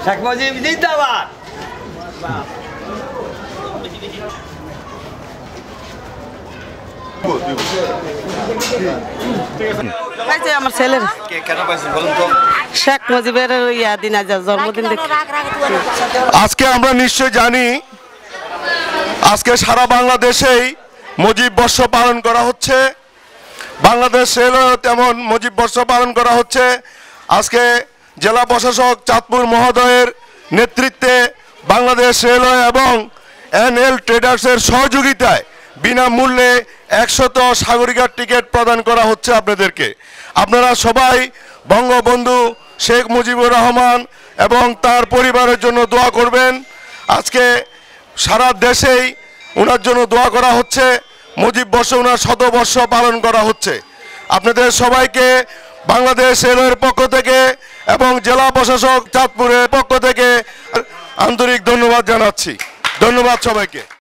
শেখ মুজিব জিন্দাবাদ। আমার ছেলের শেখ মুজিবের জন্মদিন। আজকে আমরা নিশ্চয় জানি আজকে সারা বাংলাদেশেই মুজিব বর্ষ পালন করা হচ্ছে, বাংলাদেশেরও তেমন মুজিব বর্ষ পালন করা হচ্ছে। আজকে জেলা প্রশাসক চাঁদপুর মহোদয়ের নেতৃত্বে বাংলাদেশ রেলওয়ে এবং এনএল ট্রেডার্সের সহযোগিতায় বিনামূল্যে 100 সাগরিকার টিকিট প্রদান করা হচ্ছে আপনাদেরকে। আপনারা সবাই বঙ্গবন্ধু শেখ মুজিবুর রহমান এবং তার পরিবারের জন্য দোয়া করবেন। আজকে সারা দেশেই ওনার জন্য দোয়া করা হচ্ছে, মুজিব বর্ষ ওনার শতবর্ষ পালন করা হচ্ছে। আপনাদের সবাইকে বাংলাদেশ রেলওয়ের পক্ষ থেকে এবং জেলা প্রশাসক চাঁদপুরের পক্ষ থেকে আন্তরিক ধন্যবাদ জানাচ্ছি। ধন্যবাদ সবাইকে।